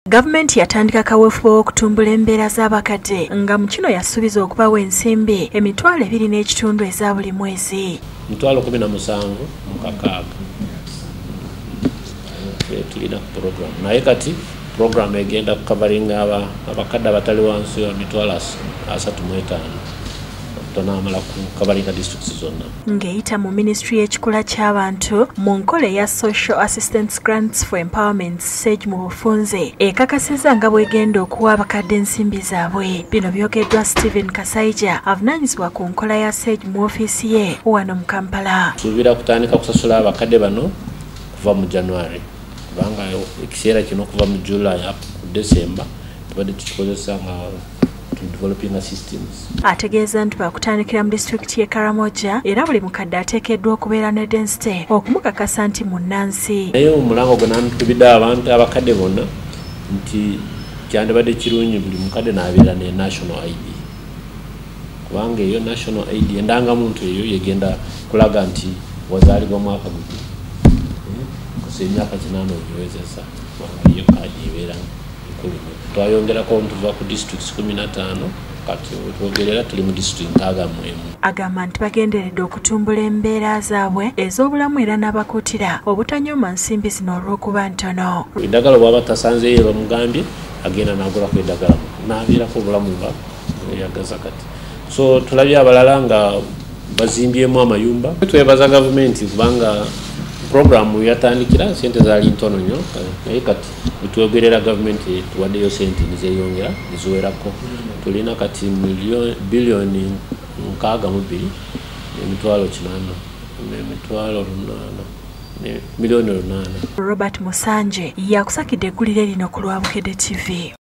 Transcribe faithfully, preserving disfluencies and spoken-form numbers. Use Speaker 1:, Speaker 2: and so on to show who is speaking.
Speaker 1: Gavumenti yatandika kaweefube w'okutumbula embeera z'abakadde nga mu kino yasuubiza okubawa ensimbi emitwalo ebiri n'ekitundu eza buli mwezi.
Speaker 2: Mitwalo kumi na musanvu mukakaaga tulina ku program naye kati program egenda kukavaringa abakadde abatali wansi ya mitwalo asatu mu etaano tonamala kukavaringa districts zonna.
Speaker 1: Ng'eyita mu ministry y'ekikula ky'abantu mu nkola eya Social Assistance Grants for Empowerment SAGE mu bufunze ekakasiza nga bw'egenda okuwa abakadde ensimbi zaabwe. Bino byogeddwa Stephen Kasaija avunaanyizibwa ku nkola ya SAGE mu ofiisi ye wano mu Kampala.
Speaker 2: Suubira kutandika kusasula abakadde bano kuva mu January kubanga ekiseera kino kuva mu July up ku December tubadde tukikozesa nga developing systems.
Speaker 1: Ategeeza nti bakutandikira mu disitulikiti y'e Karamoja era buli mukadde ateekeddwa okubeera ne density okumukakasa nti munnansi.
Speaker 2: Naye omulango gwe naantubidde abantu abakadde bonna nti kyandibadde kirungi buli mukadde n'abeera ne national I D kubanga eyo national I D endangamuntu eyo yegenda kulaga nti wazaalibwa mwaka guno kusa emyaka kinaana ogiwezesa kubanga iyo kaadi ebeera nkulu. Twayongerako ntuva ku districts kumi na ttaano kati twogerera tuli mu district nkaaga mu emu.
Speaker 1: Agamba nti bagenderedde okutumbula embeera zaabwe ez'obulamu era n'abakuutira obutanyuma nsimbi zino olw'okuba ntono.
Speaker 2: Eddagala bw'aba tasanzeeyo bamugambye agenda n'agulako eddagala n'abeerako obulamu nga yagaza kati. So tulabye abalala nga bazimbyemu amayumba. Twebaza gavumenti kubanga programu yatandikira sente zaali ntono nnyo naye kati bitwogerera gavumenti tuwaddeyo sente nizeeyongera niziwerako. Tulina kati biliyoni nkaaga mu bbiri emitwalo kinaana emitwalo lunaana miliyoni lunaana.
Speaker 1: Robert Musanje yakusakidde eggulire lino ku Lwabukedde T V.